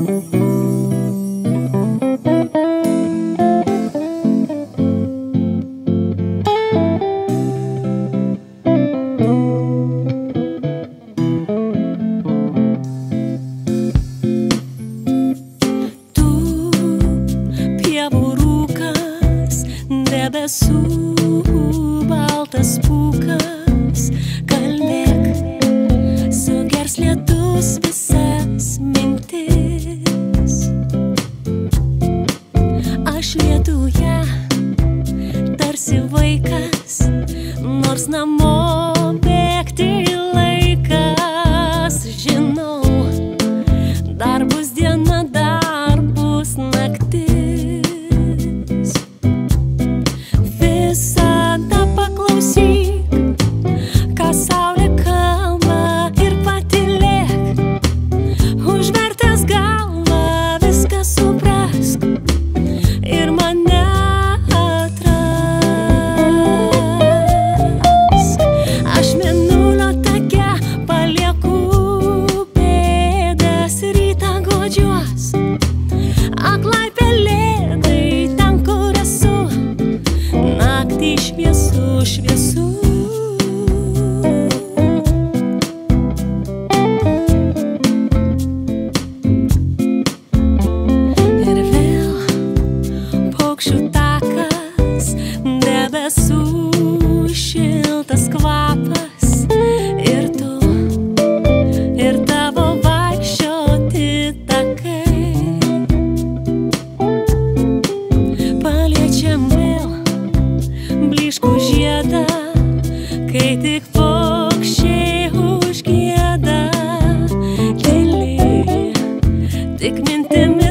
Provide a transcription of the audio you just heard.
Debesų baltas pūkas, kalbėk, sugers lietus visas mintis. Aš lietuje tarsi vaikas, nors namo bėgti laikas. Žinau, dar bus diena, dar bus naktis. Visada paklausyk, ką saulė kalba, ir patylėk. Užvertęs galvą viską suprask ir mane atrask. Aš mėnulio take palieku pėdas, rytą godžiuos aklai pelėdai ten, kur esu. Naktį šviesu, šviesu. Ir vėl paukščių takas, debesų šiltas kvapas. Ir tu, ir tavo vaikščioti takai. Paliečiam vėl blyškų žiedą, kai tik paukščiai užgieda. Tyliai, tik mintimi